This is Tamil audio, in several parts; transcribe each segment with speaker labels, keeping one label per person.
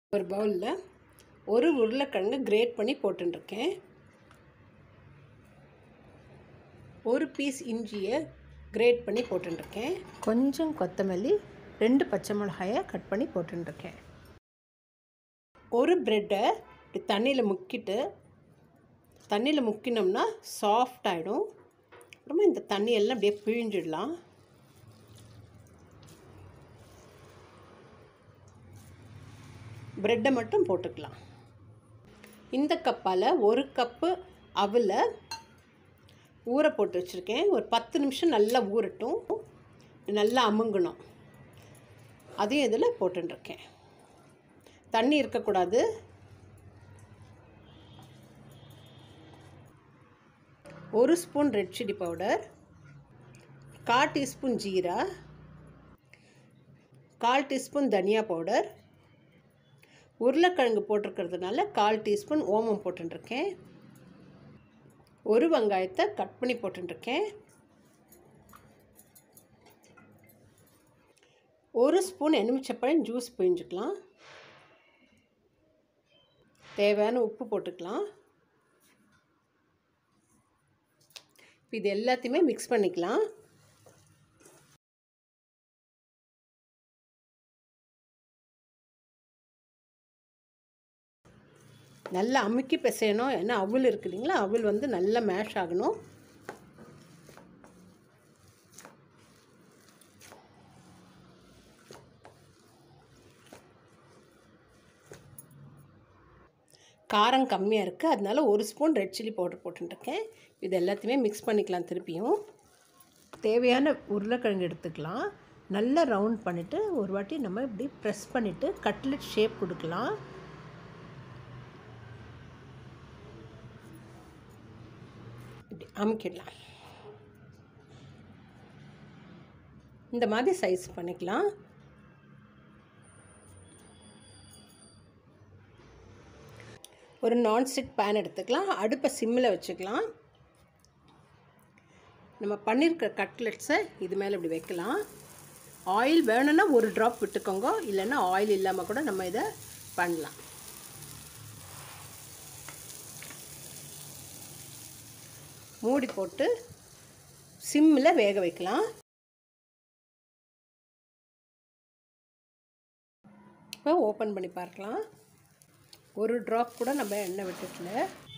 Speaker 1: ஒரு பவுலில் ஒரு உருளைக்கிழங்கு கிரேட் பண்ணி போட்டுருக்கேன். ஒரு பீஸ் இஞ்சியை கிரேட் பண்ணி போட்டுருக்கேன். கொஞ்சம் கொத்தமல்லி, 2 பச்சை மிளகாயை கட் பண்ணி போட்டுருக்கேன். ஒரு ப்ரெட்டை இப்படி தண்ணியில் முக்கினோம்னா சாஃப்ட் ஆகிடும். அப்புறமா இந்த தண்ணியெல்லாம் அப்படியே பிழிஞ்சிடலாம். ப்ரெட்டை மட்டும் போட்டுக்கலாம். இந்த கப்பால் 1 கப்பு அவலை ஊற போட்டு வச்சுருக்கேன். ஒரு 10 நிமிஷம் நல்லா ஊறட்டும், நல்லா அமுங்கணும். அதையும் இதில் போட்டுருக்கேன். தண்ணி இருக்கக்கூடாது. ஒரு spoon red chilli powder, 1/4 teaspoon ஜீரா, 1/4 டீஸ்பூன் தனியா பவுடர், உருளைக்கிழங்கு போட்டிருக்கிறதுனால 1/4 டீஸ்பூன் ஓமம் போட்டுருக்கேன். ஒரு வெங்காயத்தை கட் பண்ணி போட்டுருக்கேன். 1 ஸ்பூன் எலுமிச்சப்பழம் ஜூஸ் பிழிஞ்சுக்கலாம். தேவையான உப்பு போட்டுக்கலாம். இது எல்லாத்தையுமே மிக்ஸ் பண்ணிக்கலாம். நல்லா அமுக்கி பிசையணும். ஏன்னா அவல் இருக்கு இல்லைங்களா, அவல் வந்து நல்லா மேஷ் ஆகணும். காரம் கம்மியாக இருக்குது, அதனால 1 ஸ்பூன் ரெட் சில்லி பவுடர் போட்டுருக்கேன். இது எல்லாத்தையுமே மிக்ஸ் பண்ணிக்கலாம். திருப்பியும் தேவையான உருளைக்கிழங்கு எடுத்துக்கலாம். நல்லா ரவுண்ட் பண்ணிவிட்டு ஒரு வாட்டி நம்ம இப்படி ப்ரெஸ் பண்ணிவிட்டு கட்லெட் ஷேப் கொடுக்கலாம். இப்படி அமுக்கிடலாம். இந்த மாதிரி சைஸ் பண்ணிக்கலாம். ஒரு நான்ஸ்டிக் பேன் எடுத்துக்கலாம். அடுப்பை சிம்மில் வச்சுக்கலாம். நம்ம பண்ணியிருக்கிற கட்லெட்ஸை இது மேலே இப்படி வைக்கலாம். ஆயில் வேணும்னா ஒரு ட்ராப் விட்டுக்கோங்க, இல்லைன்னா ஆயில் இல்லாமல் கூட நம்ம இதை பண்ணலாம். மூடி போட்டு சிம்மில் வேக வைக்கலாம். இப்போ ஓப்பன் பண்ணி பார்க்கலாம். ஒரு ட்ராப் கூட நம்ம எண்ணெய் விட்டுக்கல.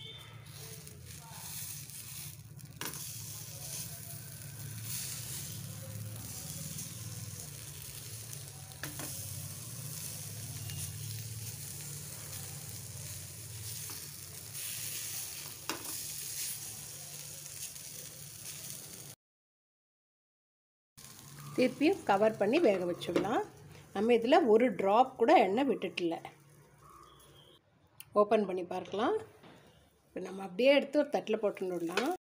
Speaker 1: திருப்பியும் கவர் பண்ணி வேக வச்சுடலாம். நம்ம இதில் ஒரு ட்ராப் கூட எண்ணெய் விட்டுட்டில்ல. ஓப்பன் பண்ணி பார்க்கலாம். இப்போ நம்ம அப்படியே எடுத்து ஒரு தட்டில் போட்டுடலாம்.